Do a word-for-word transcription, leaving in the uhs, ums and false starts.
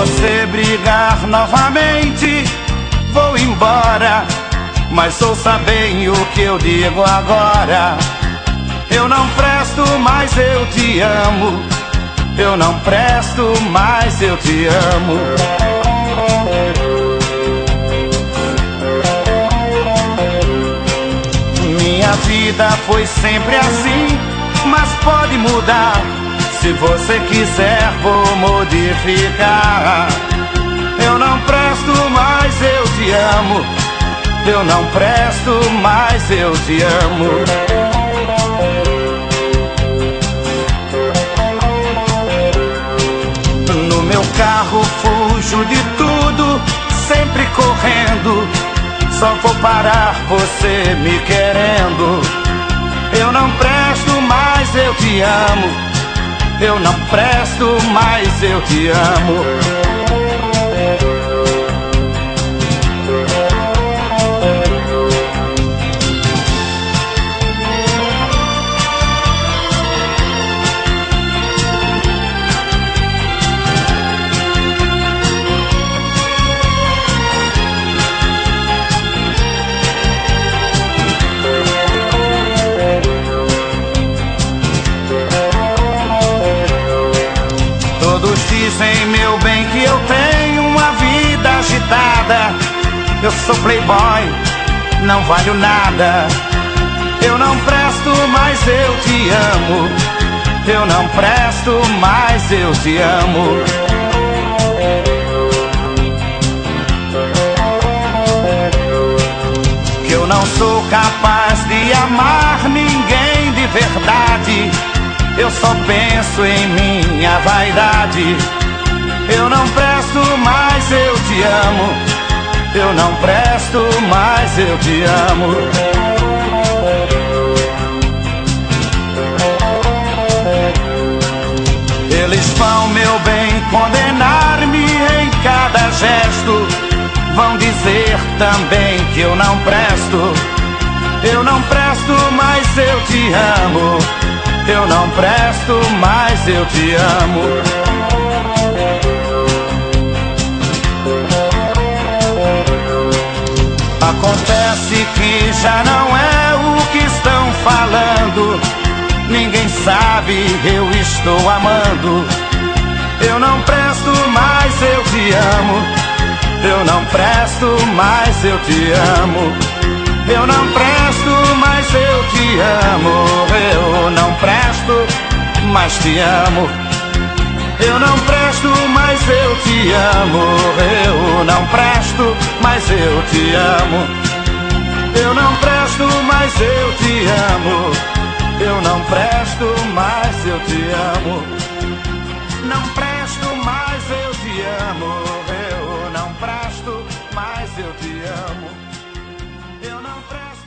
você brigar novamente, vou embora. Mas ouça bem o que eu digo agora. Eu não presto, mas eu te amo. Eu não presto, mas eu te amo. Minha vida foi sempre assim, mas pode mudar. Se você quiser, vou modificar. Eu não presto, mas eu te amo. Eu não presto, mas eu te amo. No meu carro fujo de tudo, sempre correndo. Só vou parar você me querendo. Eu não presto, mas eu te amo. Eu não presto, mas eu te amo. Todos dizem, meu bem, que eu tenho uma vida agitada. Eu sou playboy, não valho nada. Eu não presto, mas eu te amo. Eu não presto, mas eu te amo. Que eu não sou capaz de amar ninguém de verdade. Eu só penso em minha vaidade. Eu não presto, mas eu te amo. Eu não presto, mas eu te amo. Eles vão, meu bem, condenar-me em cada gesto. Vão dizer também que eu não presto. Eu não presto, mas eu te amo. Eu não presto, mas eu te amo. Acontece que já não é o que estão falando. Ninguém sabe, eu estou amando. Eu não presto, mas eu te amo. Eu não presto, mas eu te amo. Eu não presto, mas eu te amo. Eu não presto, mas te amo. Eu não presto, mas eu te amo. Eu não presto, mas eu te amo. Eu não presto, mas eu te amo. Eu não presto, mas eu te amo. Não presto, mas eu te amo. Eu não presto, mas eu te amo. Eu não presto.